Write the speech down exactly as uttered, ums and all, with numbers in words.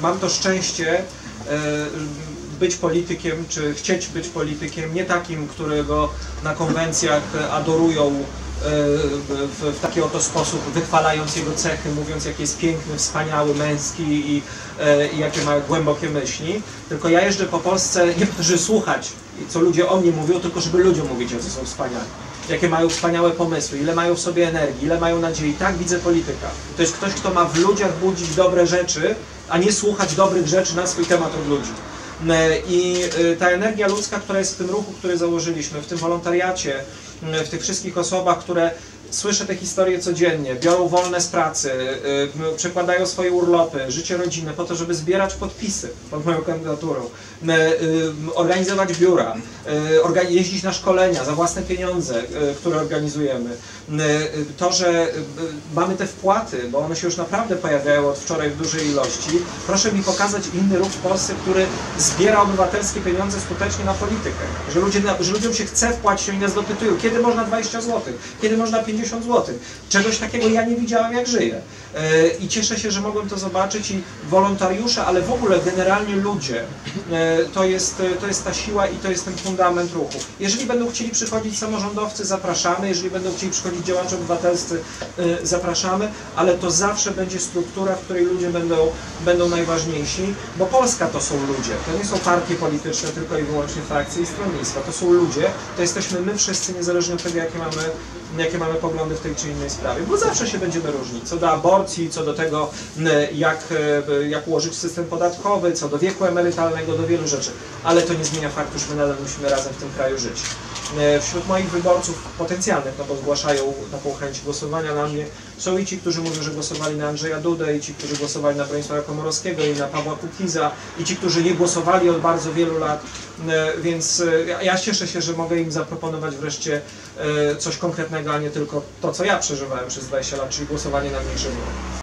mam to szczęście być politykiem, czy chcieć być politykiem, nie takim, którego na konwencjach adorują w, w taki oto sposób, wychwalając jego cechy, mówiąc, jak jest piękny, wspaniały, męski i, i jakie ma głębokie myśli. Tylko ja jeżdżę po Polsce nie po to, żeby słuchać, co ludzie o mnie mówią, tylko żeby ludziom mówić, jacy są wspaniali. Jakie mają wspaniałe pomysły, ile mają w sobie energii, ile mają nadziei. Tak widzę polityka. To jest ktoś, kto ma w ludziach budzić dobre rzeczy, a nie słuchać dobrych rzeczy na swój temat od ludzi. I ta energia ludzka, która jest w tym ruchu, który założyliśmy, w tym wolontariacie, w tych wszystkich osobach, które słyszę te historie codziennie, biorą wolne z pracy, yy, przekładają swoje urlopy, życie rodzinne po to, żeby zbierać podpisy pod moją kandydaturą, yy, yy, organizować biura, yy, orga jeździć na szkolenia za własne pieniądze, yy, które organizujemy. Yy, to, że yy, mamy te wpłaty, bo one się już naprawdę pojawiają od wczoraj w dużej ilości. Proszę mi pokazać inny ruch w Polsce, który zbiera obywatelskie pieniądze skutecznie na politykę. Że, ludzie, że ludziom się chce wpłacić, oni nas dopytują, kiedy można dwadzieścia złotych, kiedy można pięćdziesiąt złotych. Czegoś takiego ja nie widziałem, jak żyję. Yy, I cieszę się, że mogłem to zobaczyć i wolontariusze, ale w ogóle generalnie ludzie, yy, to, jest, yy, to jest ta siła i to jest ten fundament ruchu. Jeżeli będą chcieli przychodzić samorządowcy, zapraszamy. Jeżeli będą chcieli przychodzić działacze obywatelscy, yy, zapraszamy, ale to zawsze będzie struktura, w której ludzie będą, będą najważniejsi, bo Polska to są ludzie. To nie są partie polityczne, tylko i wyłącznie frakcje i stronnictwa. To są ludzie, to jesteśmy my wszyscy, niezależnie od tego, jakie mamy jakie mamy poglądy w tej czy innej sprawie, bo zawsze się będziemy różnić, co do aborcji, co do tego, jak, jak ułożyć system podatkowy, co do wieku emerytalnego, do wielu rzeczy, ale to nie zmienia faktu, że my nadal musimy razem w tym kraju żyć. Wśród moich wyborców potencjalnych, no bo zgłaszają taką chęć głosowania na mnie, są i ci, którzy mówią, że głosowali na Andrzeja Dudę, i ci, którzy głosowali na Bronisława Komorowskiego i na Pawła Kukiza, i ci, którzy nie głosowali od bardzo wielu lat, więc ja cieszę się, że mogę im zaproponować wreszcie coś konkretnego, a nie tylko to, co ja przeżywałem przez dwadzieścia lat, czyli głosowanie na mniejsze.